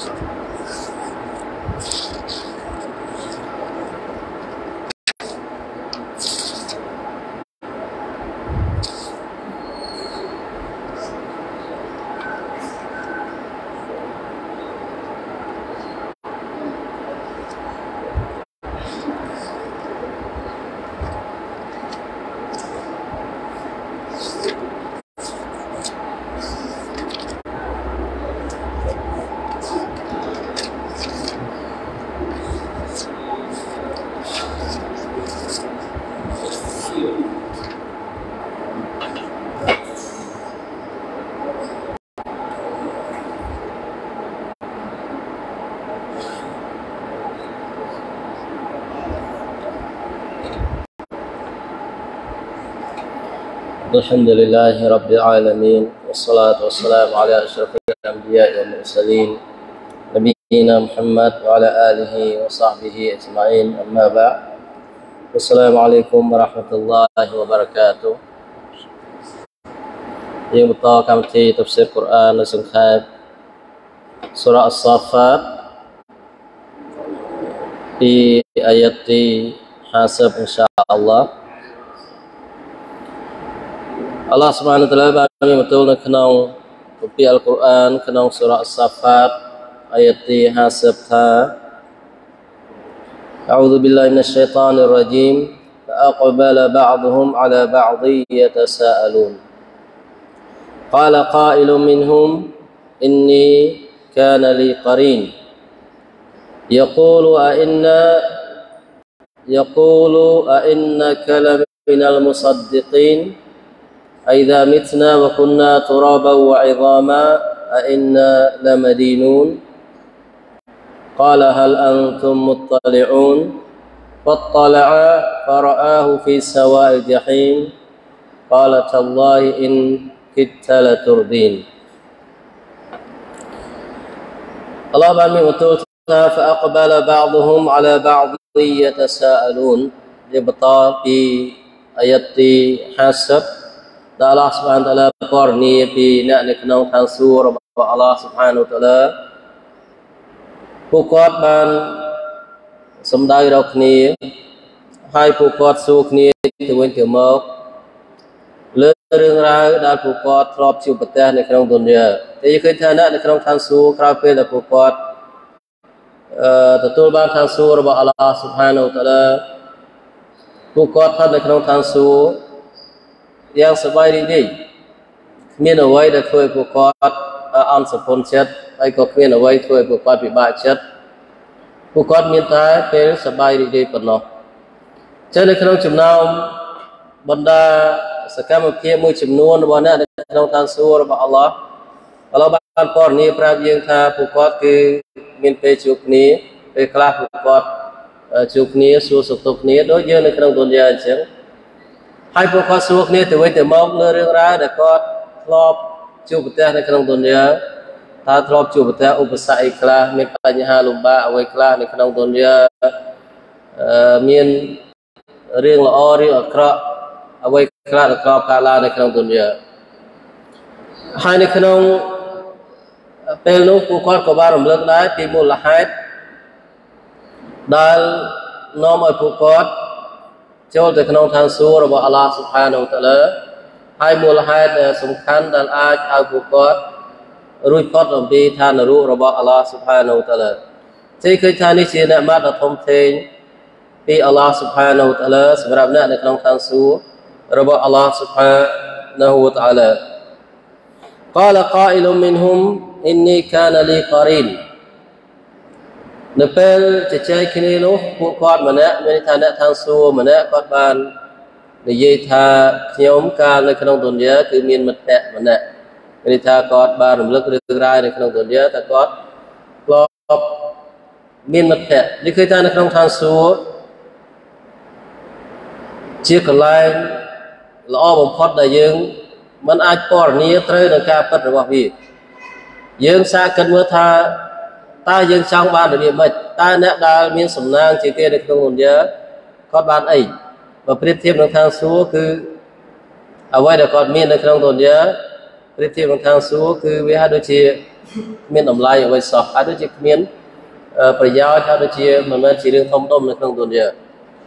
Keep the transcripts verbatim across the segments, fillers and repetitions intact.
الحمد لله رب العالمين والصلاة والسلام على أشرف الأنبياء والمرسلين نبينا محمد وعلى آله وصحبه أجمعين أما بعد السلام عليكم ورحمة الله وبركاته يوم الطاقم في تفسير القرآن لسنخاب سورة الصافات في آيات حاسب إن شاء الله Allah Subhanahu wa taala bagi betul nak kenal kopi Al-Quran kenal surah As-Saffat ayat lima puluh tha A'udzu billahi minasy syaithanir rajim fa'aqbala ba'dhum 'ala ba'dhi yatasaalun qala qailun minhum inni kana li qarin yaqulu a inna yaqulu a innaka laminal musaddiqin أَإِذَا مِتْنَا وَكُنَّا تُرَابًا وَعِظَامًا أَإِنَّا لَمَدِينُونَ قَالَ هَلْ أَنْتُمْ مُطَّلِعُونَ فَاطَّلَعَ فَرَآهُ فِي سَوَاءِ الْجَحِيمِ قَالَ تَاللَّهِ إِنْ كِدتَّ لَتُرْدِينِ Allah berfirman betul فَأَقْبَلَ بَعْضُهُمْ عَلَى بَعْضٍ يَتَسَاءَلُونَ dia betul di ayat di hasab Allah Subhanahu wa taala korni pi nakในក្នុងខាងសួររបស់ Allah Subhanahu wa taala ពួកគាត់បានសំដៅរកគ្នាហើយពួកគាត់សួរគ្នាទៅវិញទៅមកលើរឿងរ៉ាវដែលពួកគាត់ធ្លាប់ជួបប្រទះនៅក្នុងទុនយ៉ាតែយើងឃើញថានៅក្នុងខាងសួរក្រោយពេលដែលពួកគាត់អឺទទួលបានខាងសួររបស់ Allah Subhanahu wa taala ពួកគាត់ស្ថិតនៅក្នុងខាងសួរយ៉ាងសប្បាយរីករាយគ្មានអ្វីដែលធ្វើឲ្យពួកគាត់អន់សពន្ធចិត្តហើយក៏គ្មានអ្វីធ្វើឲ្យពួកគាត់ពិបាកចិត្តពួកគាត់មានតែពេលសប្បាយរីករាយប៉ុណ្ណោះចឹងនៅក្នុងចំណោមបណ្ដាសកម្មភាពមួយចំនួនរបស់អ្នកនៅក្នុងឋានសួគ៌របស់អល់ឡោះអល់ឡោះបានពណ៌នាប្រាប់យើងថាពួកគាត់គឺមានពេលជួបគ្នាពេលខ្លះពួកគាត់ជួបគ្នាសួរសុខទុក្ខគ្នាដូចយើងនៅក្នុងទុនយ៉ាអញ្ចឹងហើយពួកគាត់សួរគ្នាទៅវិញទៅមកលើរឿងរ៉ាវដែលគាត់ធ្លាប់ជួបប្រទះនៅក្នុងទុនយ៉ាថាធ្លាប់ជួបប្រទះឧបសគ្គអីខ្លះមានបញ្ហាលំបាកអ្វីខ្លះនៅក្នុងទុនយ៉ាមានរឿងល្អរឿងអាក្រក់អ្វីខ្លះដែលធ្លាប់កើតឡើងនៅក្នុងទុនយ៉ាហើយនៅក្នុងពេលនោះពួកគាត់ក៏បានរំលឹកដែរពីមូលហេតុដែលនាំឲ្យពួកគាត់ចូលទៅក្នុងឋានសួគ៌របស់ Allah Subhanahu wa taala ហើយមូលហេតុដែលសំខាន់ដែលអាចឲ្យពួកគាត់រួចផុតអំពីឋាននរករបស់ Allah Subhanahu wa taala ជាឃើញថានេះជានិម្មតដ៏ធំធេងពី Allah Subhanahu wa taala សម្រាប់អ្នកនៅក្នុងឋានសួគ៌របស់ Allah Subhanahu wa taala قال قائل منهم إني كان لي قرين នៅពេលជជែកគ្នានោះពួកគាត់ម្នាក់មានឋានៈឋានសួគ៌ម្នាក់គាត់បាននិយាយថាខ្ញុំកាលនៅក្នុងទុនយ៉ាគឺមានមិត្តភក្តិម្នាក់មានថាគាត់បានរំលឹករឿងរ៉ាវនៅក្នុងទុនយ៉ាតែគាត់ធ្លាប់មានមិត្តភក្តិនេះគឺថានៅក្នុងឋានសួគ៌ជាកន្លែងល្អបំផុតដែលយើងមិនអាចពណ៌នាត្រូវនឹងការពិតរបស់វាយើងសាកគិតមើលថាតើយើងចង់បានរបៀបម៉េចតើអ្នកដែលមានសំណាងជាគេនៅក្នុងទុនយ៉ាគាត់បានអីបើប្រៀបធៀបនឹងខាងសួគ៌គឺអ្វីដែលគាត់មាននៅក្នុងទុនយ៉ាប្រៀបធៀបនឹងខាងសួគ៌គឺវាហាក់ដូចជាមានតម្លៃអ្វីសោះហើយដូចជាគ្មានប្រយោជន៍ហើយដូចជាមិនមែនជារឿងធំដុំនៅក្នុងទុនយា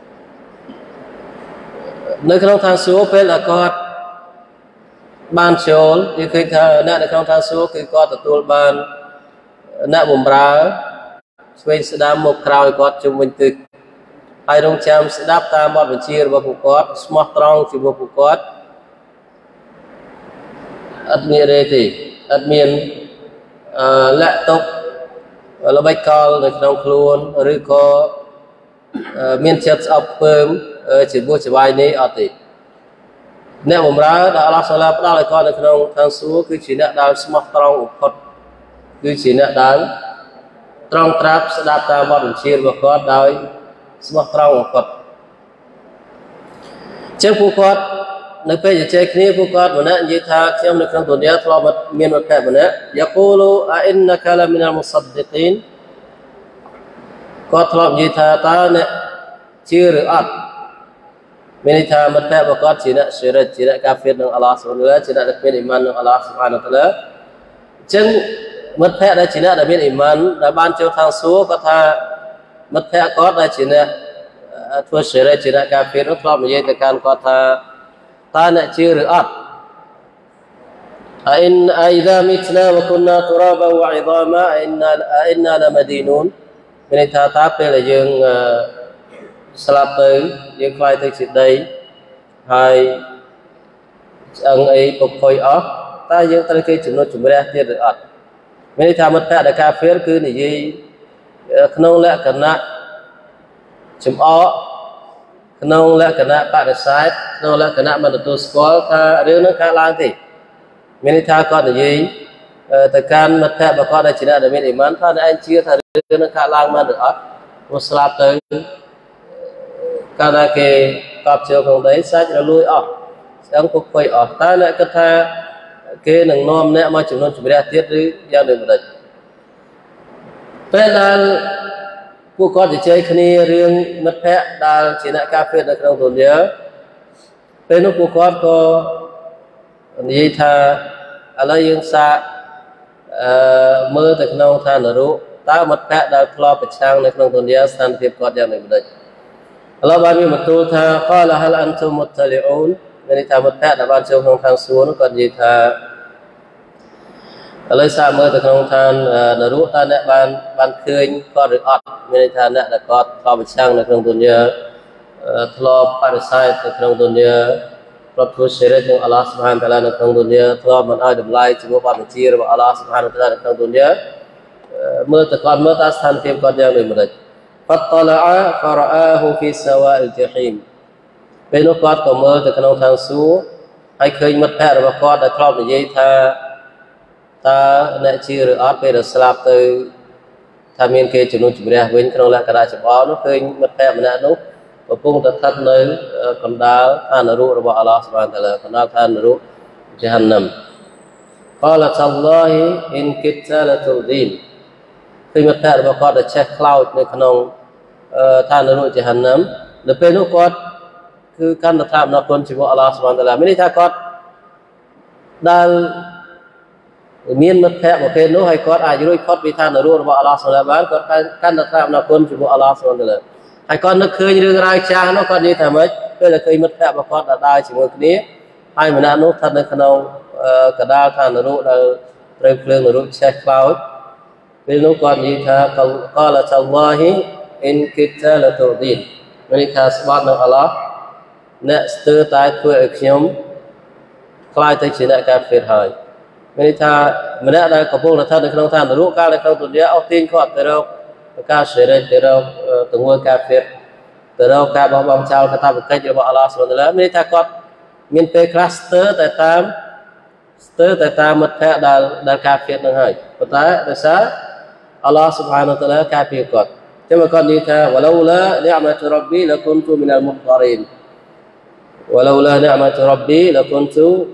នៅក្នុងឋានសួគ៌ពេលដែលគាត់បានចូលគឺឃើញថាអ្នកនៅក្នុងឋានសួគ៌គឺគាត់ទទួលបានអ្នកបម្រើស្វែងស្ដាំមកក្រោយគាត់ជុំវិញទិសហើយរងចាំស្ដាប់តាមបទបញ្ជារបស់ពួកគាត់ស្មោះត្រង់ជាមួយពួកគាត់អត់មានទេទេអត់មានអឺលាក់ទុកល្បិចកលនៅក្នុងខ្លួនឬក៏មានចិត្តស្អប់ពើមជាមួយច្បាយនេះអត់ទេអ្នកបម្រើដែលអល់ឡោះសុឡាផ្ដល់ឲ្យគាត់នៅក្នុងឋានសួគ៌គឺជាអ្នកដែលស្មោះត្រង់បំផុតគឺជាអ្នកដែលត្រង់ត្រាប់ស្ដាប់តាមបទបញ្ជារបស់គាត់ដោយស្មោះត្រង់បំផុតចឹងពួកគាត់នៅពេលជជែកគ្នាពួកគាត់ម្នាក់និយាយថាខ្ញុំនៅក្នុងទុនយាធ្លាប់មានមិត្តភក្តិម្នាក់យ៉ាគូលូអ៊ីនណាកាឡាមីនអលមុសឌីកីនគាត់ធ្លាប់និយាយថាតើអ្នកជឿឬអត់មានន័យថាមិត្តភក្តិរបស់គាត់ជាអ្នកស្រិចជាអ្នកកាហ្វេរនឹងអល់ឡោះស៊ុបហានតាឡាជាអ្នកដែលមានអ៊ីម៉ាននឹងអល់ឡោះស៊ុបហានតាឡាអញ្ចឹងមិត្តភក្តិដែលជាអ្នកដែលមានអ៊ីម៉ានដែលបានចូលឋានសួគ៌គាត់ថាមិត្តភក្តិគាត់ដែលជាអ្នកធ្វើស្រិចជាអ្នកកាហ្វេរនោះធ្លាប់និយាយទៅកាន់គាត់ថាតើអ្នកជឿឬអត់អ៊ីនអ៊ីដាមីតណាវគុនណាទូរាបាវអ៊ីដាម៉ាអ៊ីនណាអ៊ីនណាឡាម៉ាឌីនូនមានន័យថាតើពេលដែលយើងស្លាប់ទៅយើងខ្លាយទៅជាដីហើយឆ្អឹងអីពុកផុយអស់តើយើងត្រូវគេជំនួសជំរះទៀតឬអត់មានន័យថាមិត្តភក្តិដែលកាហ្វេរគឺនិយាយក្នុងលក្ខណៈចំអកក្នុងលក្ខណៈបដិសេធក្នុងលក្ខណៈមិនទទួលស្គាល់ថារឿងនឹងកើតឡើងទេមានន័យថាគាត់និយាយទៅកាន់មិត្តភក្តិរបស់គាត់ដែលជាអ្នកដែលមានអ៊ីម៉ានថាអ្នកឯងជឿថារឿងនឹងកើតឡើងមែនឬអត់ព្រោះស្លាប់ទៅកាលណាគេកប់ជើងក្នុងដីសាច់រលួយអស់ស្អឹងពុកផុយអស់តើអ្នកគិតថាគេនឹងនាំអ្នកមកចំនួនជំរះទៀតឬយ៉ាងដូចម្ដេចពេលដែលពួកគាត់ជជែកគ្នារឿងមិត្តភក្តិដែលជាអ្នកកាហ្វេរនៅក្នុងទុនយាពេលនោះពួកគាត់ក៏និយាយថាឥឡូវយើងសាកអឺមើលទៅក្នុងឋាននរកតើមិត្តភក្តិដែលធ្លាប់ប្រឆាំងនៅក្នុងទុនយាស្ថានភាពគាត់យ៉ាងដូចម្ដេចអល់ឡោះបានមានបន្ទូលថាកលហលអនតុមមុតលីអ៊ូនមានន័យថាមិត្តភក្តិដែលបានចូលក្នុងឋានសួគ៌នោះគាត់និយាយថាឥឡូវសាកមើលទៅក្នុងឋាននរកតើអ្នកបានបានឃើញគាត់ឬអត់មានន័យថាអ្នកដែលគាត់ធ្លាប់ប្រឆាំងនៅក្នុងទុនយាធ្លាប់បដិសេធនៅក្នុងទុនយាធ្លាប់ធ្វើសិរិកនឹងអល់ឡោះស៊ុបហានតាឡានៅក្នុងទុនយាធ្លាប់មិនឲ្យតម្លៃជាមួយបទបញ្ជារបស់អល់ឡោះស៊ុបហានតាឡានៅក្នុងទុនយាមើលទៅគាត់មើលតើស្ថានភាពគាត់យ៉ាងដូចម្ដេចហ្វាត់តឡាអាហ្វារ៉អាហ៊ូហ្វីសាវ៉ាអ៊ីលជាហ៊ីមពេលនោះគាត់ក៏មើលទៅក្នុងឋានសួគ៌ហើយឃើញមិត្តភក្តិរបស់គាត់ដែលធ្លាប់និយាយថាតើអ្នកជឿឬអត់ពេលដែលស្លាប់ទៅថាមានគេជំនួសជំរះវិញក្នុងលក្ខណៈចម្អល់នោះឃើញមិត្តភក្តិម្នាក់នោះកំពុងតែស្ថិតនៅកណ្ដាលឋាននរករបស់អល់ឡោះស៊ុបហានតាឡាកណ្ដាលឋាននរកជហានណាំកាលតាល់ឡោះអ៊ីនគិតឡាតុលឌីនគឺមិត្តភក្តិរបស់គាត់ដែលចេះខ្លោចនៅក្នុងឋាននរកជហានណាំនៅពេលនោះគាត់គឺកាន់តែថាអំណរគុណជាមួយអល់ឡោះស៊ុបហានតាឡាមានន័យថាគាត់ដែលមានមិត្តភក្តិប្រភេទនោះហើយគាត់អាចរួចផុតពីឋាននរករបស់អល់ឡោះស៊ុបហានបានគាត់កាន់តែថាអំណរគុណជាមួយអល់ឡោះស៊ុបហានតាឡាហើយគាត់នឹកឃើញរឿងរ៉ាវចាស់នោះគាត់និយាយថាម៉េចពេលដែលឃើញមិត្តភក្តិរបស់គាត់ដើរជាមួយគ្នាហើយម្នាក់នោះស្ថិតនៅក្នុងកណ្ដាលឋាននរកដែលត្រូវភ្លើងនរកឆេះខ្លោចពេលនោះគាត់និយាយថាកលតាល់ឡោះអ៊ីនគិតឡាតុលឌីនមានន័យថាស្បត់នឹងអល់ឡោះអ្នកស្ទើរតែធ្វើឲ្យខ្ញុំខ្លាចទៅជាអ្នកកាហ្វេរហើយមានន័យថាម្នាក់ដែលកំពុងស្ថិតនៅក្នុងឋាននរកកាលនៅក្នុងទុនយាអស់ទាញគាត់ទៅរកការសេរីទៅរកទង្វើការហ្វេរទៅរកការបោះបង់ចោលកាតព្វកិច្ចរបស់អល់ឡោះស៊ុបហានតាឡាមានន័យថាគាត់មានពេលខ្លះស្ទើរតែតាមស្ទើរតែតាមមិត្តភក្តិដែលដែលការហ្វេរនឹងហើយប៉ុន្តែដោយសារអល់ឡោះស៊ុបហានតាឡាការពារគាត់ចឹងគាត់និយាយថាវឡូឡានិអមតុរ៉ប៊ីលគុនទូមីនអលមុហ្តារីនولولا نعمة ربي لكنت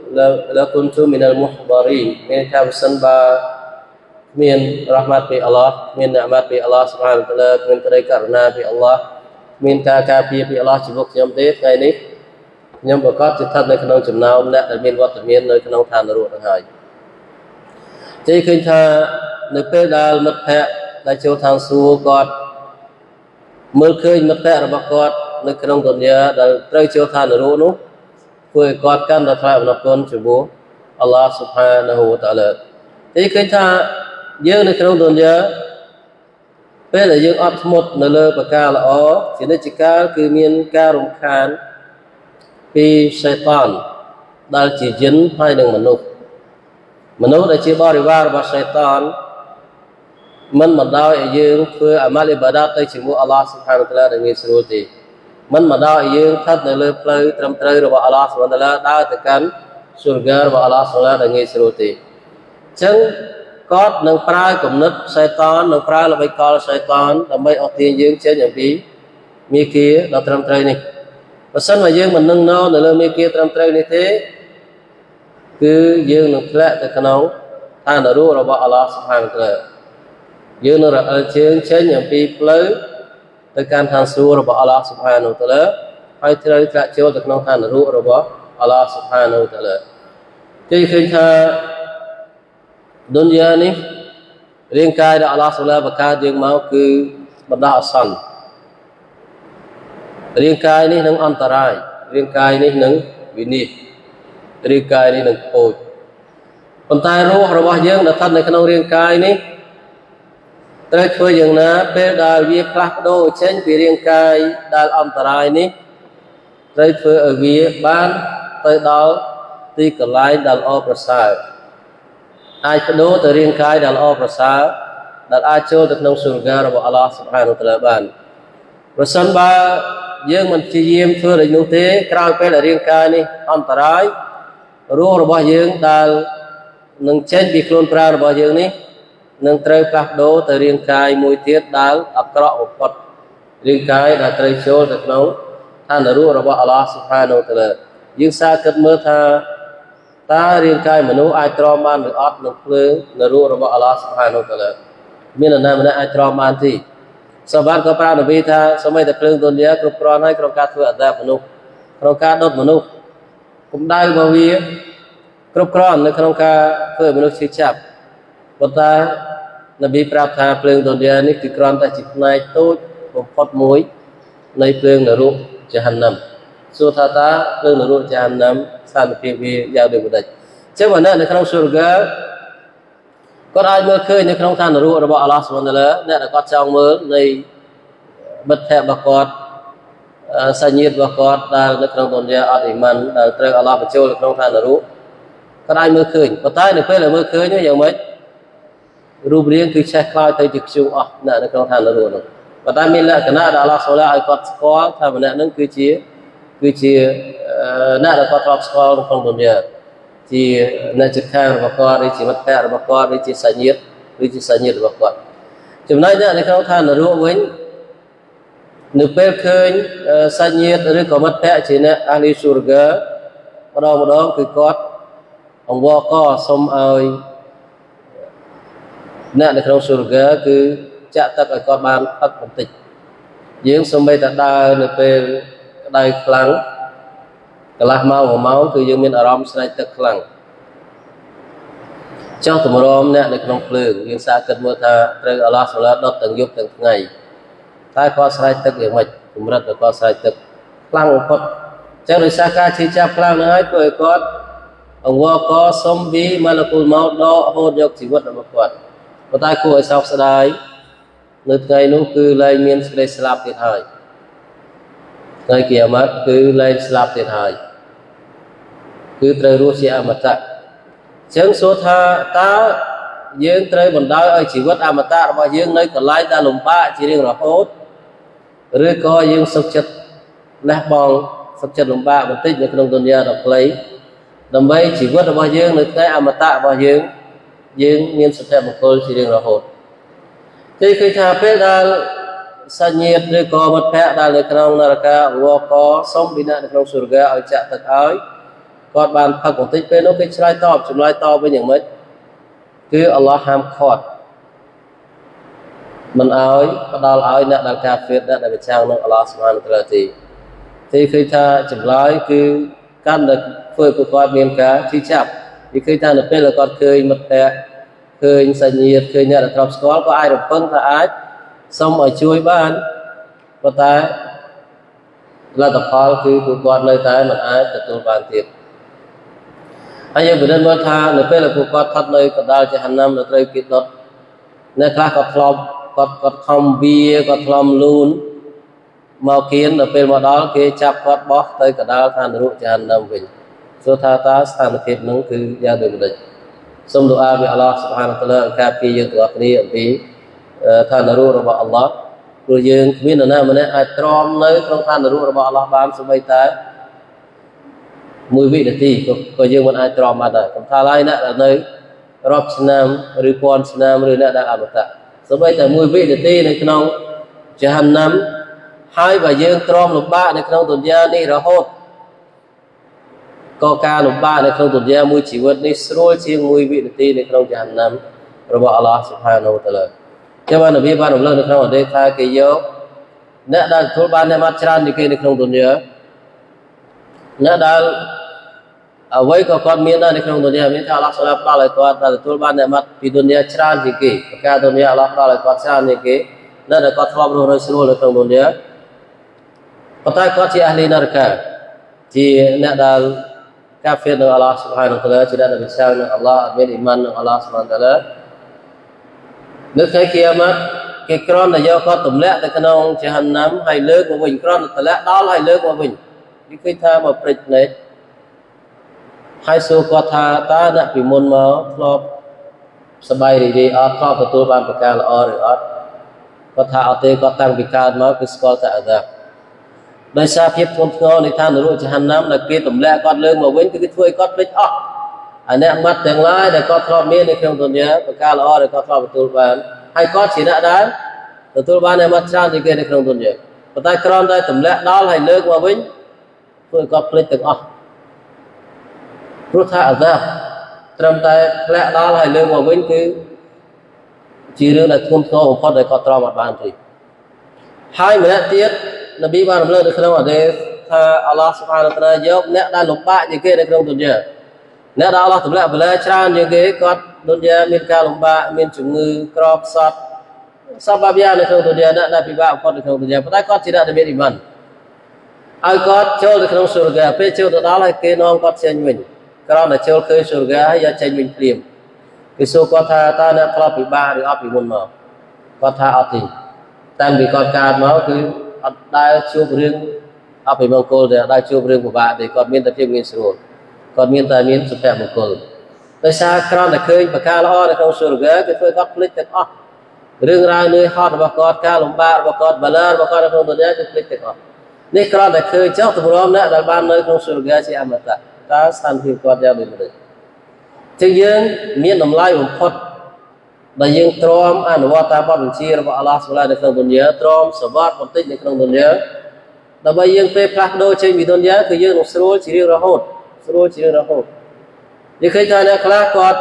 لكنت من المحضرين មានថាបើសិនបើមានរ៉ហ្មាត់ពីអល់ឡោះមាននិអមតពីអល់ឡោះស៊ុបហានតាឡាមានក្តីករុណាពីអល់ឡោះមានការការពារពីអល់ឡោះចំពោះខ្ញុំទេថ្ងៃនេះខ្ញុំប្រកាសជាស្ថិតនៅក្នុងចំណោមអ្នកដែលមានវត្តមាននៅក្នុងឋាននរកនឹងហើយជ័យឃើញថានៅពេលដែលមិត្តភក្តិដែលចូលທາງសួគ៌គាត់មើលឃើញមិត្តភក្តិរបស់គាត់នៅក្នុងទុនយ៉ាដែលត្រូវចូលឋាននរកនោះធ្វើឲ្យគាត់កាន់តែថ្លៃអំណរគុណចំពោះអល់ឡោះ Subhanahu wa Ta'ala ទីឃើញថាយើងនៅក្នុងទុនយ៉ាពេលដែលយើងអត់ធ្មត់នៅលើប្រការល្អជានិច្ចកាលគឺមានការរំខានពីសៃតានដែលជាយិនហើយនឹងមនុស្សមនុស្សដែលជាបរិវាររបស់សៃតានមិនបណ្ដោយឲ្យយើងធ្វើអាម៉ាល់អ៊ីបាដាតទៅជាមួយអល់ឡោះ Subhanahu wa Ta'ala ដែលងាយស្រួលទេមិនបណ្ដោយឲ្យយើងស្ថិតនៅលើផ្លូវត្រឹមត្រូវរបស់អល់ឡោះ Subhanahu wa Ta'ala ដើរទៅកាន់សុរហ្គារបស់អល់ឡោះ Subhanahu wa Ta'ala ដែលងាយស្រួលទេអញ្ចឹងគាត់នឹងប្រើគំនិតសៃតាននឹងប្រើល្បិចកលសៃតានដើម្បីអត់ទាញយើងចេញអំពីមេគាដ៏ត្រឹមត្រូវនេះបើសិនមកយើងមិននឹងណនៅលើមេគាត្រឹមត្រូវនេះទេគឺយើងនឹងធ្លាក់ទៅក្នុងឋាននរករបស់អល់ឡោះ Subhanahu wa Ta'ala យើងនឹងរអិលជើងចេញអំពីផ្លូវទៅកាន់ឋានសួគ៌របស់អល់ឡោះ Subhanahu wa Ta'ala ហើយត្រូវធ្លាក់ចូលទៅក្នុងឋាននរករបស់អល់ឡោះ Subhanahu wa Ta'ala គេឃើញថាឌុនយ៉ានេះរាងកាយដែលអល់ឡោះ Subhanahu wa Ta'ala បង្កើតយើងមកគឺបណ្ដោះអាសន្នរាងកាយនេះនឹងអន្តរាយរាងកាយនេះនឹងវិនិច្ឆ័យរាងកាយនេះនឹងខូចប៉ុន្តែរស់របស់យើងដែលស្ថិតនៅក្នុងរាងកាយនេះត្រូវធ្វើយ៉ាងណាពេលដែលវាផ្លាស់ប្ដូរចេញពីរាងកាយដែលអន្តរាយនេះត្រូវធ្វើឲ្យវាបានទៅដល់ទីកន្លែងដែលល្អប្រសើរអាចបដូរទៅរាងកាយដែលល្អប្រសើរដែលអាចចូលទៅក្នុងសុរហ្គារបស់អល់ឡោះ Subhanahu wa Ta'ala បានប្រសិនបើយើងមិនព្យាយាមធ្វើដូចនោះទេក្រោយពេលដែលរាងកាយនេះអន្តរាយរស់របស់យើងដែលនឹងចេញពីខ្លួនប្រាណរបស់យើងនេះនឹងត្រូវផ្លាស់ប្ដូរទៅរាងកាយមួយទៀតដែលអាក្រក់បំផុតរាងកាយដែលត្រូវចូលទៅក្នុងឋាននរករបស់អល់ឡោះ Subhanahu wa Ta'ala យើងសាកគិតមើលថាតើរាងកាយមនុស្សអាចទ្រាំបានឬអត់នឹងភ្លើងនរករបស់អល់ឡោះ Subhanahu wa Ta'ala មាននរណាម្នាក់អាចទ្រាំបានទេសាវ៉ាត់ក៏ប្រាប់នប៊ីថាសូម្បីតែភ្លើងទុនយ៉ាគ្រប់គ្រាន់ហើយក្នុងការធ្វើអាដាបមនុស្សក្នុងការដុតមនុស្សកម្ដៅរបស់វាគ្រប់គ្រាន់នៅក្នុងការធ្វើមនុស្សឈឺចាប់ប៉ុន្តែនប៊ីប្រាប់ថាភ្លើងទុនយ៉ានេះគឺគ្រាន់តែជាផ្នែកតូចបំផុតមួយនៃភ្លើងនរកជាហានណាំសួរថាតើភ្លើងនរកជាហានណាំស្ថានភាពវាយ៉ាងដូចម្ដេចអញ្ចឹងបើនៅក្នុងសុរហ្គាគាត់អាចមើលឃើញនៅក្នុងឋាននរករបស់អល់ឡោះ Subhanahu wa Ta'ala អ្នកដែលគាត់ចង់មើលនៃមិត្តភក្តិរបស់គាត់សាច់ញាតិរបស់គាត់ដែលនៅក្នុងទុនយ៉ាអត់អ៊ីម៉ានដែលត្រូវអល់ឡោះបញ្ចូលនៅក្នុងឋាននរកគាត់អាចមើលឃើញប៉ុន្តែនៅពេលដែលមើលឃើញយ៉ាងម៉េចរូបរាងគឺឆេះខ្លោចទៅជាខ្ជុំអស់អ្នកនៅក្នុងឋាននរកនោះប៉ុន្តែមានលក្ខណៈដែលអល់ឡោះ Subhanahu wa Ta'ala ឲ្យគាត់ស្គាល់ថាម្នាក់នឹងគឺជាគឺជាអ្នកដែលគាត់ធ្លាប់ស្គាល់ក្នុងទុនយ៉ាជាអ្នកជិតខាងរបស់គាត់ឬជាមិត្តភក្តិរបស់គាត់ឬជាសាច់ញាតិឬជាសាច់ញាតិរបស់គាត់ចំណែកអ្នកនៅក្នុងឋាននរកវិញនៅពេលឃើញសាច់ញាតិឬក៏មិត្តភក្តិជាអ្នកអាលីស៊ូរហ្គាម្ដងម្ដងគឺគាត់អង្វរកសុំឲ្យអ្នកនៅក្នុងស៊ូរហ្គាគឺចាក់ទឹកឲ្យគាត់បានផឹកបន្តិចយើងសូម្បីតែដើរនៅពេលក្តៅខ្លាំងកន្លះម៉ោងមួយម៉ោងគឺយើងមានអារម្មណ៍ស្រេកទឹកខ្លាំងចង់តម្រាំអ្នកនៅក្នុងភ្លើងយើងសាកគិតមើលថាត្រូវអល់ឡោះ Subhanahu wa Ta'ala ដុតទាំងយប់ទាំងថ្ងៃតែគាត់ស្រេកទឹកយ៉ាងម៉េចកម្រិតដែលគាត់ស្រេកទឹកខ្លាំងបំផុតអញ្ចឹងដោយសារការឈឺចាប់ខ្លាំងណាស់ហើយធ្វើឲ្យគាត់អង្វរកសុំពីម៉ាឡាកុលម៉ោតដកហូតយកជីវិតរបស់គាត់ប៉ុន្តែគួរឲ្យសោកស្ដាយនៅថ្ងៃនោះគឺលែងមានសេចក្តីស្លាប់ទៀតហើយថ្ងៃគីយ៉ាម៉ាត់គឺលែងស្លាប់ទៀតហើយគឺត្រូវរស់ជាអមតៈអញ្ចឹងសួរថាតើយើងត្រូវបណ្ដោយឲ្យជីវិតអមតៈរបស់យើងនៅកន្លែងដែលលំបាកជារៀងរហូតឬក៏យើងសុខចិត្តលះបង់សុខចិត្តលំបាកបន្តិចនៅក្នុងទុនយ៉ាដ៏ខ្លីដើម្បីជីវិតរបស់យើងនៅថ្ងៃអមតៈរបស់យើងយើងមានសុភមង្គលជារៀងរហូតគេឃើញថាពេលដែលសាច់ញាតិឬក៏មិត្តភក្តិដែលនៅក្នុងនរកាវកសុំពីអ្នកនៅក្នុងសុរហ្គាឲ្យចាក់ទឹកឲ្យគាត់បានផឹកបន្តិចពេលនោះគេឆ្លើយតបចម្លើយតបវិញយ៉ាងម៉េចគឺអល់ឡោះហាមឃាត់មិនឲ្យផ្ដល់ឲ្យអ្នកដែលកាហ្វេរអ្នកដែលប្រឆាំងនឹងអល់ឡោះ Subhanahu wa Ta'ala ទេគេឃើញថាចម្លើយគឺកាន់តែធ្វើឲ្យគាត់មានការឈឺចាប់គេឃើញថានៅពេលដែលគាត់ឃើញមិត្តភក្តិ khơi sanh nhiệt khơi nhẹ là trọc có có ai được phân là ai xong ở chui ban có ta là tập phao khi của con nơi ta mà ai tập trung bàn tiệc anh em vừa đến mới tha nửaពេលlà của con thật nơi còn đào cho hàng năm là trời kịp đột nơi khác có thom có có thom bia có thom luôn màu kiến nửaពេលmà đó kia chắp có bó tới cả đào than rượu cho hàng năm mình số tha ta sang kịp nắng cứ gia đình mình xong doa với Allah subhanahu wa taala ca pi dương tụi đi vì than rượuរបស់ Allah rồi dương biết là nào mà này ai trom nơi trong than rượuរបស់ Allah ban số bay ta mùi vị là gì có dương vẫn ai tròn mà đời còn tha lai nè là nơi rop nam rồi con nam rồi nè đã làm được tạ số bây giờ mùi vị là gì này không chỉ hàng năm hai và dương tròn lục ba này không tuần gia đi rồi hốt có ca lục ba này không tuần gia mùi chỉ vật đi sôi chiên mùi vị là gì này không chỉ hàng năm rồi bảo Allah subhanahu wa taala cho bạn là biết bạn làm được không ở đây thay cái dấu nè đang thua ban này mắt tràn đi kia này không tuần gia nè đang ở với các con miền này trong dunia miền Allah Subhanahu wa taala có ada tulban nikmat di dunia cerah dikit maka dunia Allah taala có cerah dikit dan ada có thom rồi Rasul trong dunia patai có chỉ ahli neraka chỉ nak dal kafir dengan Allah Subhanahu wa taala tidak ada bisa dengan Allah bin iman dengan Allah Subhanahu wa taala nước ngày kiamat cái con là do có tụm lẹ tại trong Jahannam hay lơ của mình con là lẹ đó là hay lơ của mình cái cái tha mà bịch này hai số có tha ta đã bị môn máu lo sờ bay đi đi ở kho của tôi ban bậc cao là ở rồi ở có tha ở đây có tăng bị cao máu cái score tại ra đời xa phiếp thôn ngon thì tha nữa chỉ hàng năm là kia tụm lẹ con lương mà quên cái cái thui con bịch ở anh em mắt tiếng lái để có thọ miên để không tồn nhớ bậc cao là ở để có thọ của tôi ban hay có chỉ đã đấy từ tôi ban em mắt sang thì kia để không tồn nhớ và tay con đây tụm lẹ đó là hay lương mà quên tôi có bịch từng ở rút thả ra trong tay lẽ đó là lương mà vĩnh cứ chỉ riêng là thôn thô một con để có trò mặt bàn thì hai mươi tiết là bị ban lên được không ở đây Allah subhanahu wa taala giúp nét đa lục bạ như kia để không tuần giờ nét đó Allah tụi lại vừa lấy tràn như cái con tuần giờ miền cao lục bạ miền trung ngư crop shot sao ba bia để không tuần giờ đã đã bị bạ con được không tuần giờ phải con chỉ đã được biết iman ai con chơi được không sửa gà phê chơi được đó là cái non con xem mình kalau nak cakap ke surga ya cakap min film. Kesu kota ta nak kalau pi ba được pi mun mau. Kota ati. Tan bi kota mau cứได้ជួបរឿងអភិមង្គលដែលได้ជួបរឿងពិបាកទេគាត់មានតែភាពងាយស្រួលគាត់មានតែមានសុភមង្គលដោយសារក្រំតែឃើញបកាល្អនៅក្នុងសុរហ្គាគឺធ្វើគាត់ភ្លេចទាំងអស់រឿងរ៉ាវនេះហត់របស់គាត់ការលំបាករបស់គាត់បាឡារបស់គាត់នៅក្នុងទុនយ៉ាគឺភ្លេចទាំងអស់នេះក្រំតែឃើញចោះទម្រាំអ្នកដែលបាននៅក្នុងសុរហ្គាជាអមតៈតើស្ថានភាពគាត់យ៉ាងដូចម្តេចជាងយើងមានតម្លៃបំផុតដែលយើងទ្រាំអនុវត្តតាមបទបញ្ជារបស់អល់ឡោះសុបហាននៅក្នុងទុនយ៉ាទ្រាំសវត្តបន្តិចនៅក្នុងទុនយ៉ាដើម្បីយើងពេលផ្លាស់ប្ដូរចេញពីទុនយ៉ាគឺយើងនឹងស្រួលជារៀងរហូតស្រួលជារៀងរហូតនិយាយឃើញថាអ្នកខ្លះគាត់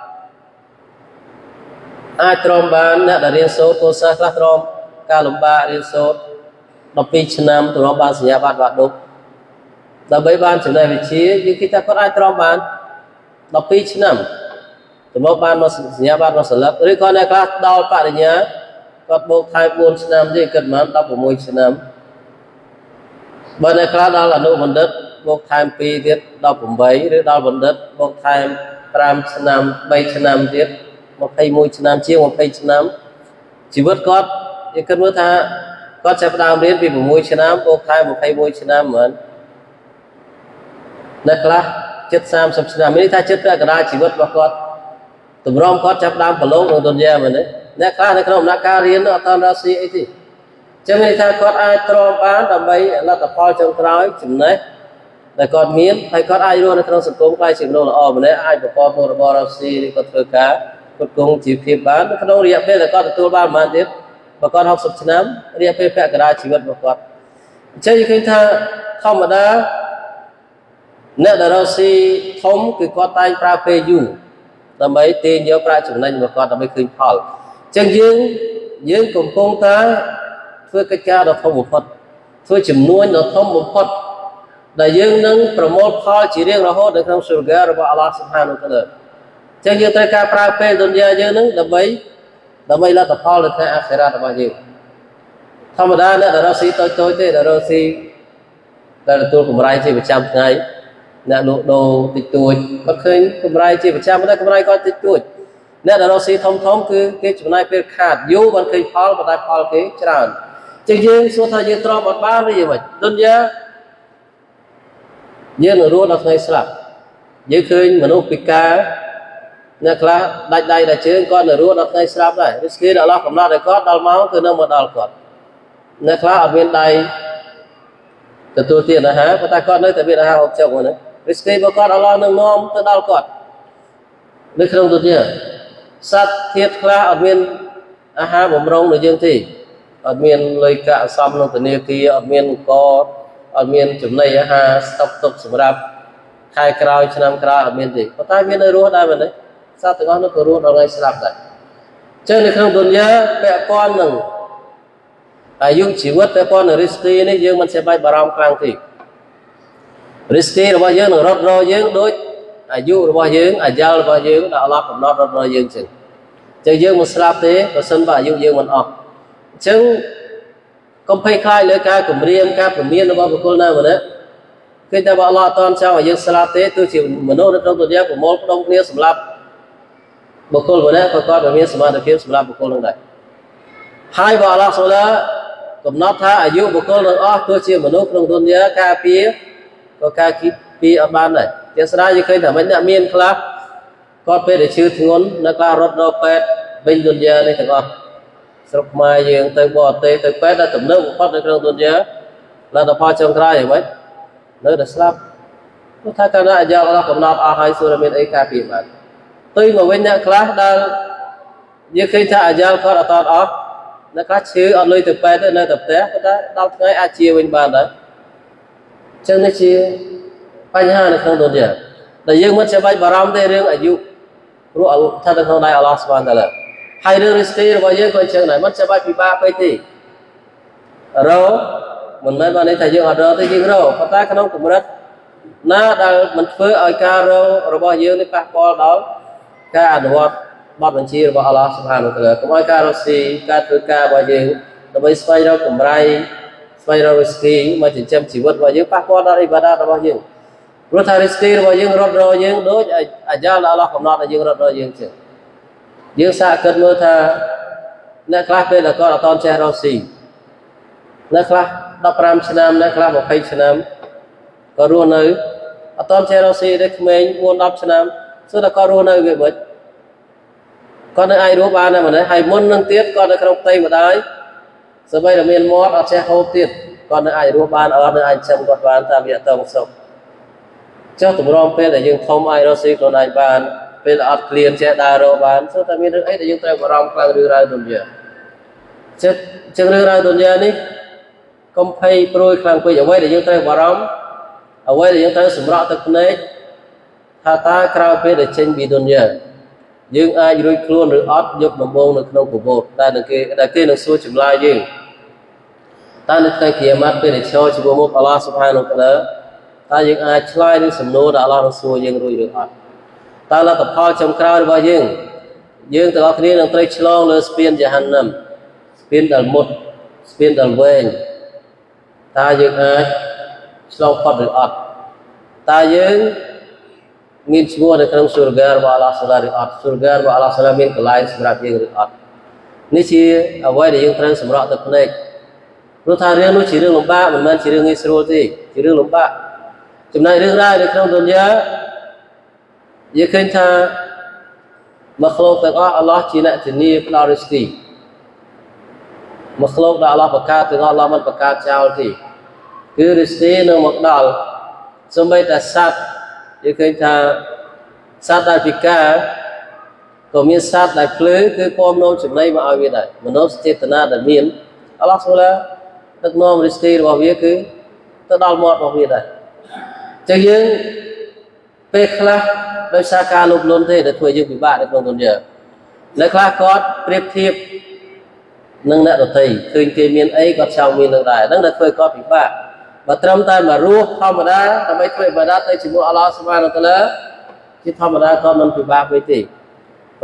អាចទ្រាំបានអ្នកដែលរៀនសូត្រកូនសិស្សខ្លះទ្រាំការលំបាករៀនសូត្រដប់ពីរឆ្នាំទ្រាំបានសញ្ញាបត្របាក់ឌុបដើម្បីបានចំណេះវិជ្ជាយើងគិតថាគាត់អាចទ្រាំបានដប់ពីរឆ្នាំទៅមកបានមកសញ្ញាបត្រមកសិលឹកឬក៏អ្នកខ្លះដល់បរិញ្ញាគាត់បូកថែមបួនឆ្នាំទៀតគិតបានដប់ប្រាំមួយឆ្នាំបើអ្នកខ្លះដល់អនុបណ្ឌិតបូកថែមពីរទៀតដល់ប្រាំបីឬដល់បណ្ឌិតបូកថែមប្រាំឆ្នាំបីឆ្នាំទៀតម្ភៃមួយឆ្នាំជាងម្ភៃឆ្នាំជីវិតគាត់យើងគិតមើលថាគាត់ចាប់ផ្ដើមរៀនពីប្រាំមួយឆ្នាំបូកថែមម្ភៃមួយឆ្នាំមែនអ្នកខ្លះជិតសាមសិបឆ្នាំនេះថាជិតពាក់កណ្ដាលជីវិតរបស់គាត់តម្រុំគាត់ចាប់ដើមប្រឡងក្នុងទុនយ៉ាមែនទេអ្នកខ្លះនៅក្នុងដំណាក់កាលរៀនអត់តាមរកស៊ីអីទេចឹងមានថាគាត់អាចទ្រាំបានដើម្បីលទ្ធផលចុងក្រោយចំណេះដែលគាត់មានហើយគាត់អាចរស់នៅក្នុងសង្គមខ្លាយជាមនុស្សល្អម្នាក់អាចប្រកបមុខរបររកស៊ីឬក៏ធ្វើការគ្រប់គ្រងជីវភាពបាននៅក្នុងរយៈពេលដែលគាត់ទទួលបានប៉ុន្មានទៀតបើគាត់ហុកសិបឆ្នាំរយៈពេលពាក់កណ្ដាលជីវិតរបស់គាត់អញ្ចឹងយើងឃើញថាធម្មតាអ្នកដែលរកស៊ីធំគឺគាត់តែងប្រើពេលយូរដើម្បីទាញយកប្រាក់ចំណេញរបស់គាត់ដើម្បីឃើញផលអញ្ចឹងយើងយើងកំពុងតែធ្វើកិច្ចការដ៏ធំបំផុតធ្វើចំនួនដ៏ធំបំផុតដែលយើងនឹងប្រមូលផលជារៀងរហូតនៅក្នុងសុរហ្គារបស់អល់ឡោះស៊ុបហានវតាអាឡាអចឹងយើងត្រូវការប្រើពេលទុនយ៉ាយើងហ្នឹងដើម្បីដើម្បីលទ្ធផលនៅថ្ងៃអាខិរ៉ាតរបស់យើងធម្មតាអ្នកដែលរកស៊ីតូចតូចទេដែលរកស៊ីដែលទទួលកម្រៃជាប្រចាំថ្ងៃអ្នកលក់ដូរតិចតួចគាត់ឃើញកម្រៃជាប្រចាំតែកម្រៃគាត់តិចតួចអ្នកដែលរកស៊ីធំធំគឺគេចំណាយពេលខាតយូរបានឃើញផលប៉ុន្តែផលគេច្រើនចឹងយើងសួរថាយើងទ្រាំអត់បានឬយ៉ាងម៉េចទុនយ៉ាយើងនឹងរស់ដល់ថ្ងៃស្លាប់យើងឃើញមនុស្សពិការអ្នកខ្លះដាច់ដៃដាច់ជើងគាត់នៅរស់ដល់ថ្ងៃស្លាប់ដែររីស្គីដែលអល់ឡោះកំណត់ឲ្យគាត់ដល់មកគឺនៅមកដល់គាត់អ្នកខ្លះអត់មានដៃទទួលទានអាហារប៉ុន្តែគាត់នៅតែមានអាហារហូបចុកហ្នឹងរីស្គីរបស់គាត់អល់ឡោះនឹងនាំទៅដល់គាត់នៅក្នុងទុនយ៉ាសត្វធាតុខ្លះអត់មានអាហារបម្រុងដូចយើងទេអត់មានលុយកាក់សំក្នុងធនាគារអត់មានអង្គអត់មានចំណីអាហារស្តុកទុកសម្រាប់ខែក្រោយឆ្នាំក្រោយអត់មានទេប៉ុន្តែមាននៅរស់ដែរមែនទេសត្វទាំងអស់នោះក៏រស់ដល់ថ្ងៃស្លាប់ដែរអញ្ចឹងនៅក្នុងទុនយ៉ាពាក់ព័ន្ធនឹងអាយុជីវិតពាក់ព័ន្ធនឹងរីស្គីនេះយើងមិនចាំបាច់បារម្ភខ្លាំងទេរីស្គីរបស់យើងនឹងរត់រយើងដូចអាយុរបស់យើងអាយ៉ាល់របស់យើងដែលអល់ឡោះកំណត់រត់រយើងចឹងអញ្ចឹងយើងមិនស្លាប់ទេបើសិនបើអាយុយើងមិនអស់អញ្ចឹងកុំភ័យខ្លាចលើការគម្រាមការព្រមានរបស់បុគ្គលណាម្នាក់គឺតែបើអល់ឡោះអត់តន់ចង់ឲ្យយើងស្លាប់ទេទោះជាមនុស្សនៅក្នុងទុនយ៉ាប្រមូលផ្ដុំគ្នាសម្រាប់បុគ្គលម្នាក់ក៏គាត់មានសមត្ថភាពសម្រាប់បុគ្គលនឹងដែរហើយបើអល់ឡោះសូឡាកំណត់ថាអាយុបុគ្គលនឹងអស់ទោះជាមនុស្សក្នុងទុនយ៉ាការពារក៏ការគីពីអត់បានដែរជាស្ដាយយើងឃើញថាមិនអ្នកមានខ្លះគាត់ពេលដែលឈឺធ្ងន់នៅខ្លះរត់ដល់ពេទ្យវិញទុនយ៉ានេះទាំងអស់ស្រុកខ្មែរយើងទៅបរទេសទៅពេទ្យដែលទំនើបបំផុតនៅក្នុងទុនយ៉ាលទ្ធផលចុងក្រោយអ្វីនៅតែស្លាប់ព្រោះថាកាលណាអាយ៉ាអល់ឡោះកំណត់អស់ហើយសួរមានអីការពារបានទៅមកវិញអ្នកខ្លះដែលយើងឃើញថាអាយ៉ាគាត់អត់តអស់អ្នកខ្លះឈឺអត់លុយទៅពេទ្យទេនៅតែផ្ទះប៉ុន្តែដល់ថ្ងៃអាចជាវិញបានដែរអញ្ចឹងនេះជាបញ្ហានៅក្នុងទុនយ៉ាដែលយើងមិនចាំបាច់បារម្ភទេរឿងអាយុព្រោះស្ថិតនៅក្នុងដៃអល់ឡោះស៊ុបហានតាឡាហើយរឿងរីស្គីរបស់យើងក៏អញ្ចឹងដែរមិនចាំបាច់ពិបាកពេកទេរកមិនមែនបានន័យថាយើងអត់រកទេយើងរកប៉ុន្តែក្នុងកម្រិតណាដែលមិនធ្វើឲ្យការរករបស់យើងនេះប៉ះពាល់ដល់ការអនុវត្តបទបញ្ជារបស់អល់ឡោះស៊ុបហានតាឡាកុំឲ្យការរកស៊ីការធ្វើការរបស់យើងដើម្បីស្វែងរកកម្រៃស្វែងរករីស្គីមកចិញ្ចឹមជីវិតរបស់យើងប៉ះពាល់ដល់អ៊ីបាដាតរបស់យើងព្រោះថារីស្គីរបស់យើងរត់រកយើងដូចអាយ៉ាល់អល់ឡោះកំណត់ឲ្យយើងរត់រកយើងចឹងយើងសាកគិតមើលថាអ្នកខ្លះពេលដែលគាត់អត់តន់ចេះរកស៊ីអ្នកខ្លះដប់ប្រាំឆ្នាំអ្នកខ្លះម្ភៃឆ្នាំក៏រស់នៅអត់តន់ចេះរកស៊ីទេក្មេងបួនដប់ឆ្នាំសួរថាគាត់រស់នៅវាមិនគាត់នៅអាចរស់បានដែរមែនទេហើយមុននឹងទៀតគាត់នៅក្នុងផ្ទៃម្ដាយសូម្បីតែមានមាត់អត់ចេះហូបទៀតគាត់នៅអាចរស់បានអត់នៅអាចចាំគាត់បានតាមរយៈតងសុខចុះតម្រាំពេលដែលយើងធំអាចរកស៊ីខ្លួនឯងបានពេលអត់ក្លៀនចេះដើររកបានសួរតែមានរឿងអីដែលយើងត្រូវបារម្ភខ្លាំងរឿងរ៉ាវទុនយ៉ាចិត្តចឹងរឿងរ៉ាវទុនយ៉ានេះកុំភ័យព្រួយខ្លាំងពេកអ្វីដែលយើងត្រូវបារម្ភអ្វីដែលយើងត្រូវសម្រក់ទឹកភ្នែកថាតើក្រោយពេលដែលចេញពីទុនយ៉ាយើងអាចរួចខ្លួនឬអត់យកដំបូងនៅក្នុងកបោតតែនឹងគេដែលគេនឹងសួរចម្លើយយើងតើនៅថ្ងៃគីយ៉ាម៉ាត់ពេលដែលឈរជាមួយមុខអល់ឡោះស៊ុបហានតាឡាតើយើងអាចឆ្លើយនឹងសំណួរដែលអល់ឡោះនឹងសួរយើងរួចឬអត់តើលទ្ធផលចុងក្រោយរបស់យើងយើងទាំងអស់គ្នានឹងត្រូវឆ្លងលើស្ពានជាហានណាំស្ពានដែលមុតស្ពានដែលវែងតើយើងអាចឆ្លងផុតឬអត់តើយើងមានឈ្មោះនៅក្នុងស៊ូរហ្គារបស់អល់ឡោះស៊ុបហានឬអត់ស៊ូរហ្គារបស់អល់ឡោះស៊ុបហានមានកន្លែងសម្រាប់យើងឬអត់នេះជាអ្វីដែលយើងត្រូវសម្រក់ទឹកភ្នែកព្រោះថារឿងនោះជារឿងលំបាកមិនមែនជារឿងងាយស្រួលទេជារឿងលំបាកចំណែករឿងរ៉ាវនៅក្នុងទុនយ៉ាយើងឃើញថាមកឃ្លោកទាំងអស់អល់ឡោះជាអ្នកធានាផ្ដល់រីស្គីមកឃ្លោកដែលអល់ឡោះបង្កើតទាំងអស់អល់ឡោះមិនបង្កើតចោលទេគឺរីស្គីនឹងមកដល់សូម្បីតែសត្វយើងឃើញថាសត្វដែលពិការក៏មានសត្វដែលភ្លឺគឺពំនោមចំណីមកឲ្យវាដែរមនោសចេតនាដែលមានអល់ឡោះសូឡាដឹកនាំរីស្គីរបស់វាគឺទៅដល់មាត់របស់វាដែរចឹងយើងពេលខ្លះដោយសារការលោភលន់ទេដែលធ្វើយើងពិបាកនៅក្នុងទុនយ៉ាអ្នកខ្លះគាត់ប្រៀបធៀបនឹងអ្នកដទៃឃើញគេមានអីគាត់ចង់មាននឹងដែរហ្នឹងដែលធ្វើគាត់ពិបាកបើត្រឹមតែមករស់ធម្មតាដើម្បីធ្វើឥបាដាតទៅជាមួយអល់ឡោះស៊ុបហានតាឡាជាធម្មតាគាត់មិនពិបាកពេកទេ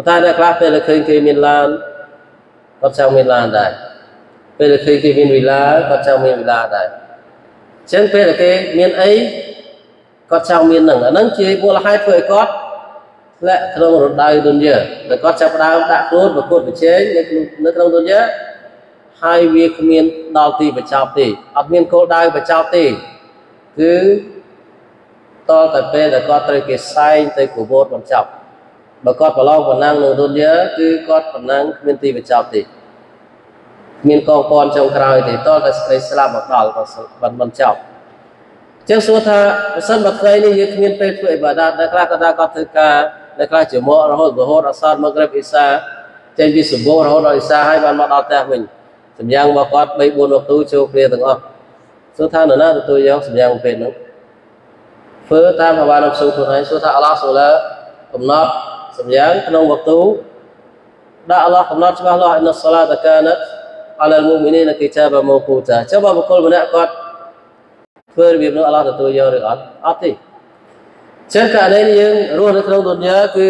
តែអ្នកខ្លះពេលឃើញគេមានឡានគាត់ចង់មានឡានដែរពេលឃើញគេមានវិឡាគាត់ចង់មានវិឡាដែរអញ្ចឹងពេលគេមានអីគាត់ចង់មានហ្នឹងអាហ្នឹងជាមូលហេតុធ្វើឲ្យគាត់ធ្លាក់ក្នុងរដូវទុនយាតែគាត់ចាប់ផ្ដើមដាក់ខ្លួនប្រកួតប្រជែងនៅក្នុងទុនយាហើយវាគ្មានដល់ទីបញ្ចប់ទេអត់មានគោលដៅបញ្ចប់ទេគឺតតែពេលដែលគាត់ត្រូវគេសែងទៅប្រវត្តិបញ្ចប់បើគាត់ប្រឡងប៉ុណ្ណឹងនៅទុនយាគឺគាត់ប៉ុណ្ណឹងគ្មានទីបញ្ចប់ទេមានកងពាន់ចុងក្រោយទេតតែស្ដីស្លាប់មកដល់គាត់មិនចប់ចឹងសួរថាប្រសិនបើថ្ងៃនេះយើងគ្មានពេលធ្វើអ៊ីបាដាតដែលខ្លះក៏ថាគាត់ធ្វើការដែលខ្លះជាមករហូតរហូតអសរមកក្រេបអ៊ីសាចេញពីសម្បូររហូតដល់អ៊ីសាហើយបានមកដល់ផ្ទះវិញសម្យ៉ាងមកគាត់បីបួនវគ្គចូលគ្នាទាំងអស់សួរថានរណាទទួលយកសម្យ៉ាងពេលហ្នឹងធ្វើតាមអាវ៉ានអបស៊ូខ្លួនឯងសួរថាអល់ឡោះសូឡាកំណត់សម្យ៉ាងក្នុងវគ្គដាក់អល់ឡោះកំណត់ច្បាស់លាស់អ៊ីនសាឡាតកាណាត់អាឡាលមុអ៊មីនីនគីតាបមូគូតាចុះបើបុគ្គលម្នាក់គាត់ធ្វើរបៀបនោះអល់ឡោះទទួលយកឬអត់អត់ទេចឹងករណីនេះយើងរស់នៅក្នុងទុនយាគឺ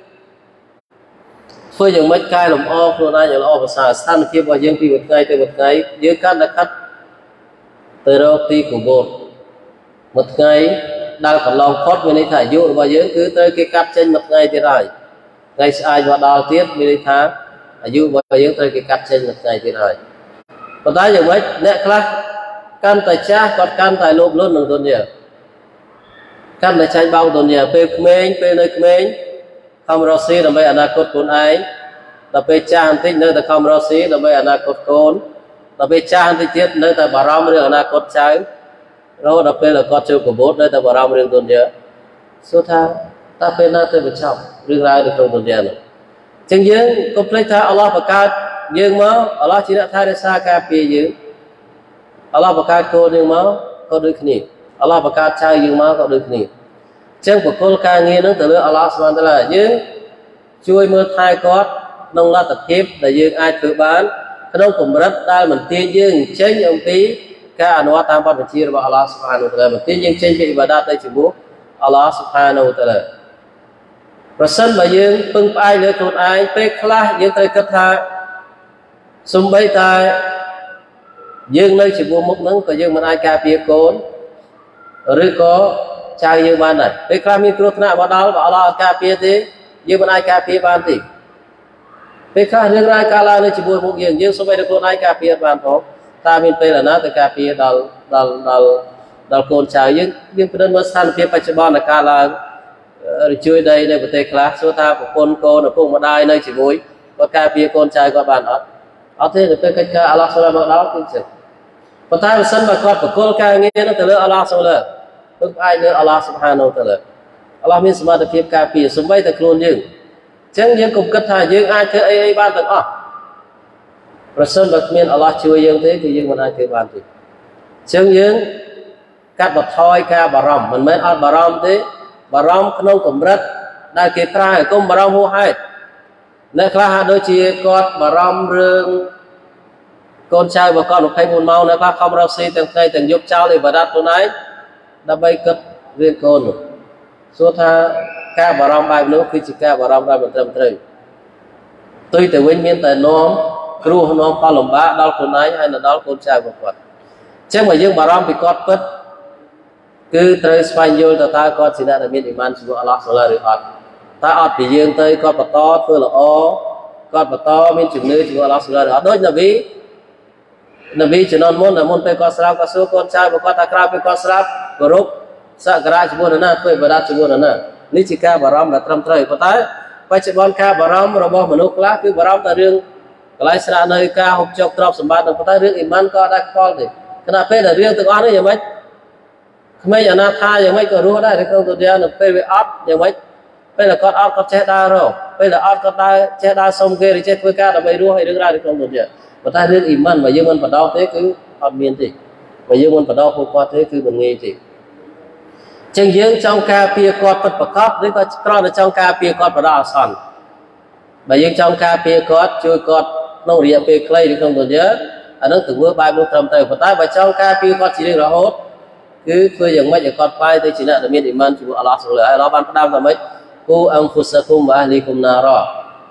ធ្វើយ៉ាងម៉េចកែលម្អខ្លួនឯងឲ្យល្អប្រសើរស្ថានភាពរបស់យើងពីមួយថ្ងៃទៅមួយថ្ងៃយើងកាន់តែខាត់ទៅរកទីកបោតមួយថ្ងៃដើរកន្លងផុតមានន័យថាអាយុរបស់យើងគឺត្រូវគេកាត់ចេញមួយថ្ងៃទៀតហើយថ្ងៃស្អែកមកដល់ទៀតមានន័យថាអាយុរបស់យើងត្រូវគេកាត់ចេញមួយថ្ងៃទៀតហើយប៉ុន្តែយ៉ាងម៉េចអ្នកខ្លះកាន់តែចាស់គាត់កាន់តែលោភលន់នឹងទុនយាកាន់តែចាញ់បោកទុនយាពេលក្មេងពេលនៅក្មេងខំរកស៊ីដើម្បីអនាគតខ្លួនឯងដល់ពេលចាស់បន្តិចនៅតែខំរកស៊ីដើម្បីអនាគតកូនដល់ពេលចាស់បន្តិចទៀតនៅតែបារម្ភរឿងអនាគតចៅរហូតដល់ពេលគាត់ចូលកបោតនៅតែបារម្ភរឿងទុនយាសួរថាតើពេលណាទៅបញ្ចប់រឿងរ៉ាវនៅក្នុងទុនយានោះអញ្ចឹងយើងកុំភ្លេចថាអល់ឡោះបង្កើតយើងមកអល់ឡោះជាអ្នកថែរក្សាការពារយើងអល់ឡោះបង្កើតកូនយើងមកក៏ដូចគ្នាអល់ឡោះបង្កើតចៅយើងមកក៏ដូចគ្នាអញ្ចឹងបកគលការងារនឹងទៅលើអល់ឡោះស៊ុបហានតាឡាយើងជួយមើលថែគាត់ក្នុងលទ្ធភាពដែលយើងអាចធ្វើបានក្នុងកម្រិតដែលមិនទាញយើងចេញអំពីការអនុវត្តតាមបទបញ្ជារបស់អល់ឡោះស៊ុបហានតាឡាមិនទាញយើងចេញពីអ៊ីបាដាតទៅជាមួយអល់ឡោះស៊ុបហានតាឡាប្រសិនបើយើងពឹងផ្អែកលើខ្លួនឯងពេលខ្លះយើងត្រូវគិតថាសូម្បីតែយើងនៅជាមួយមុខហ្នឹងក៏យើងមិនអាចការពារកូនឬក៏ចៅយើងបានដែរពេលខ្លះមានគ្រោះថ្នាក់មកដល់បើអល់ឡោះការពារទេយើងមិនអាចការពារបានទេពេលខ្លះរឿងរ៉ាវកើតឡើងនៅជាមួយមុខយើងយើងសូម្បីតែខ្លួនឯងការពារបានផងតើមានពេលណាទៅការពារដល់ដល់ដល់ដល់កូនចៅយើងយើងពិនិត្យមើលស្ថានភាពបច្ចុប្បន្នដែលកើតឡើងរជួយដីនៅប្រទេសខ្លះសួរថាប្រពន្ធកូនឪពុកម្ដាយនៅជាមួយគាត់ការពារកូនចៅគាត់បានអត់អត់ទេទៅពេលកិច្ចការអល់ឡោះសូឡាមកដល់គឺចឹងប៉ុន្តែបើសិនបើគាត់បកគលការងារនោះទៅលើអល់ឡោះសូឡាពឹងផ្អែកលើអល់ឡោះស៊ុបហានូតាឡាអល់ឡោះមានសមត្ថភាពការពារសូម្បីតែខ្លួនយើងអញ្ចឹងយើងកុំគិតថាយើងអាចធ្វើអីអីបានទាំងអស់ប្រសិនបើគ្មានអល់ឡោះជួយយើងទេគឺយើងមិនអាចធ្វើបានទេអញ្ចឹងយើងកាត់បន្ថយការបារម្ភមិនមែនអត់បារម្ភទេបារម្ភក្នុងកម្រិតដែលគេប្រើឲ្យកុំបារម្ភហួសហេតុអ្នកខ្លះហាក់ដូចជាគាត់បារម្ភរឿងកូនចៅរបស់គាត់ម្ភៃបួនម៉ោងនៅខ្លះខំរកស៊ីទាំងថ្ងៃទាំងយប់ចោលអ៊ីបាដាតខ្លួនឯងដើម្បីគិតរឿងកូននោះសួរថាការបារម្ភបែបនោះគឺជាការបារម្ភដែលមិនត្រឹមត្រូវទុយទៅវិញមានតែនាំគ្រោះនាំផលលំបាកដល់ខ្លួនឯងហើយដល់កូនចៅរបស់គាត់អញ្ចឹងបើយើងបារម្ភពីគាត់ពិតគឺត្រូវស្វែងយល់ទៅតើគាត់ជាអ្នកដែលមានអ៊ីម៉ានជាមួយអល់ឡោះសូឡាឬអត់តើអត់ពីយើងទៅគាត់បន្តធ្វើល្អគាត់បន្តមានជំនឿជាមួយអល់ឡោះសូឡាឬអត់ដូចនប៊ីនប៊ីជំនាន់មុនដែលមុនពេលគាត់ស្លាប់គាត់សួរកូនចៅរបស់គាត់ថាក្រោយពេលគាត់ស្លាប់គោរពសក្ការៈជាមួយនរណាធ្វើអ៊ីបាដាតជាមួយនរណានេះជាការបារម្ភដែលត្រឹមត្រូវប៉ុន្តែបច្ចុប្បន្នការបារម្ភរបស់មនុស្សខ្លះគឺបារម្ភតែរឿងកន្លែងស្នាក់នៅការហូបចុកទ្រព្យសម្បត្តិប៉ុន្តែរឿងអ៊ីម៉ានក៏ដែរខ្វល់ទេខណៈពេលដែលរឿងទាំងអស់នេះយ៉ាងម៉េចក្មេងអនាថាយ៉ាងម៉េចក៏រស់ដែរនៅក្នុងទុនយានៅពេលវាអត់យ៉ាងម៉េចពេលដែលគាត់អត់គាត់ចេះដើររកពេលដែលអត់គាត់ដើរចេះដើរសុំគេឬចេះធ្វើការដើម្បីរស់ឲ្យរឿងរ៉ាវនៅក្នុងទុនយាប៉ុន្តែរឿងអ៊ីម៉ានបើយើងមិនបដោតទេគឺអត់មានទេបើយើងមិនបដោតពួកគាត់ទេគឺមិនងាយទេចឹងយើងចង់ការពារគាត់ពិតប្រាកដឬក៏គ្រាន់តែចង់ការពារគាត់បដោតអសន្នបើយើងចង់ការពារគាត់ជួយគាត់ក្នុងរយៈពេលខ្លីឬក្នុងទុនយាអានឹងទង្វើបែបនោះត្រឹមត្រូវប៉ុន្តែបើចង់ការពារគាត់ជារៀងរហូតគឺធ្វើយ៉ាងម៉េចឲ្យគាត់ផ្លាយទៅជាអ្នកដែលមានអ៊ីម៉ានជាមួយអល់ឡោះសុបហានហើយអល់ឡោះបានផ្ដាំថាម៉េចគូអង្ហ្វុសគុមវ៉ាអហ្លីគុមណារ៉ា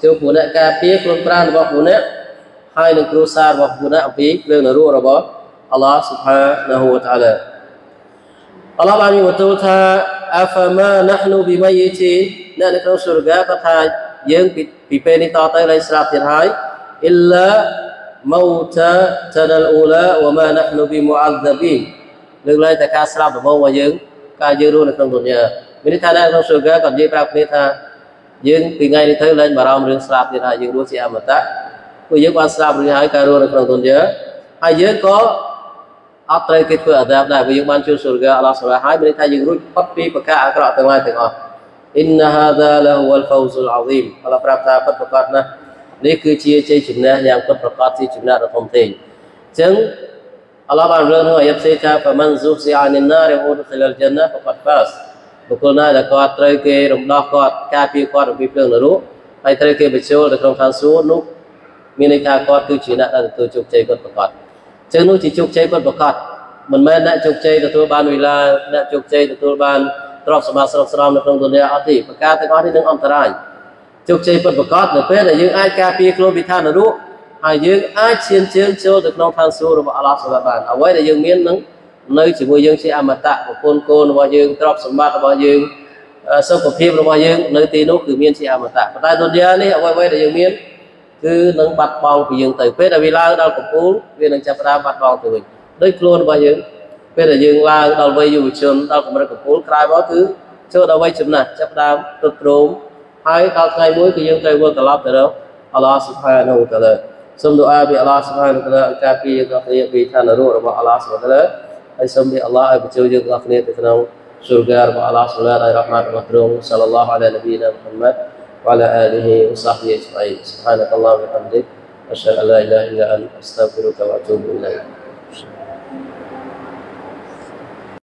ចូលពួកអ្នកការពារខ្លួនប្រាណរបស់ពួកអ្នកហើយនឹងគ្រួសាររបស់ពួកអ្នកអំពីភ្លើងនរករបស់អល់ឡោះ Subhanahu wa Ta'ala អល់ឡោះបានមានបន្ទូលថា Afama nahnu bimayyitin អ្នកនៅក្នុងសូរហ្គាគាត់ថាយើងពីពេលនេះតទៅលែងស្លាប់ទៀតហើយ Illa mautatana al-ula wa ma nahnu bimu'adzabin លើកលែងតែការស្លាប់ដំបូងរបស់យើងការយើងរស់នៅក្នុងទុនយ៉ាមានន័យថានៅក្នុងសូរហ្គាគាត់និយាយប្រាប់គ្នាថាយើងពីថ្ងៃនេះទៅលែងបារម្ភរឿងស្លាប់ទៀតហើយយើងរស់ជាអមតៈព្រោះយើងបានស្លាប់រួចហើយការរស់នៅក្នុងទុនយ៉ាហើយយើងក៏អត់ត្រូវគេធ្វើអាដាបដែរព្រោះយើងបានជួបសូរហ្គាអល់ឡោះសម្រាប់ហើយមានន័យថាយើងរួចផុតពីប្រការអាក្រក់ទាំងឡាយទាំងអស់ Inna hadha lahu al-fawzul azim អល់ឡោះប្រាប់ថាពិតប្រាកដណាស់នេះគឺជាជ័យជំនះយ៉ាងពិតប្រាកដជាជំនះដ៏ធំធេងអញ្ចឹងអល់ឡោះបានរើក្នុងអាយ៉ាត់ផ្សេងថា Faman zuhziha 'anil nari wa udkhila al-jannah faqad faz បុគ្គលណាដែលគាត់ត្រូវគេរំដោះគាត់ការពារគាត់អំពីភ្លើងនរកហើយត្រូវគេបញ្ចូលទៅក្នុងឋានសួគ៌នោះមានន័យថាគាត់គឺជាអ្នកដែលទទួលជោគជ័យពិតប្រាកដអញ្ចឹងនោះជាជោគជ័យពិតប្រាកដមិនមែនអ្នកជោគជ័យទទួលបានវេលាអ្នកជោគជ័យទទួលបានទ្រព្យសម្បត្តិស្រស់ស្រោមនៅក្នុងទុនយ៉ាអត់ទេប្រការទាំងអស់នេះនឹងអន្តរាយជោគជ័យពិតប្រាកដនៅពេលដែលយើងអាចការពារខ្លួនពីឋាននរកហើយយើងអាចឈានជើងចូលទៅក្នុងឋានសួគ៌របស់អល់ឡោះសុបហានបានអ្វីដែលយើងមាននឹងនៅជាមួយយើងជាអមតៈប្រពន្ធកូនរបស់យើងទ្រព្យសម្បត្តិរបស់យើងសុខភាពរបស់យើងនៅទីនោះគឺមានជាអមតៈប៉ុន្តែទុនយ៉ានេះអ្វីៗដែលយើងមានគឺនឹងបាត់បង់ពីយើងទៅពេលដែលវាឡើងដល់កំពូលវានឹងចាប់ផ្ដើមបាត់បង់ទៅវិញដោយខ្លួនរបស់យើងពេលដែលយើងឡើងដល់វ័យយុវជនដល់កម្រិតកំពូលក្រោយមកគឺចូលដល់វ័យចំណាស់ចាប់ផ្ដើមទ្រុឌទ្រោមហើយដល់ថ្ងៃមួយគឺយើងត្រូវវិលត្រឡប់ទៅរកអល់ឡោះ Subhanahu wa Ta'ala សូមឌូអាពីអល់ឡោះ Subhanahu wa Ta'ala ការពារយើងទាំងគ្នាពីឋាននរករបស់អល់ឡោះ Subhanahu wa Ta'ala ហើយសូមពីអល់ឡោះឲ្យបញ្ចូលយើងទាំងគ្នាទៅក្នុងសូរហ្គារបស់អល់ឡោះ Subhanahu wa Ta'ala រ៉ហ្មាតរបស់ទ្រង់ Sallallahu ala nabiyyina Muhammad wa ala alihi wa sahbihi ajma'in Subhanakallahumma wa bihamdik Asyhadu an la ilaha illa anta astaghfiruka wa atubu ilaik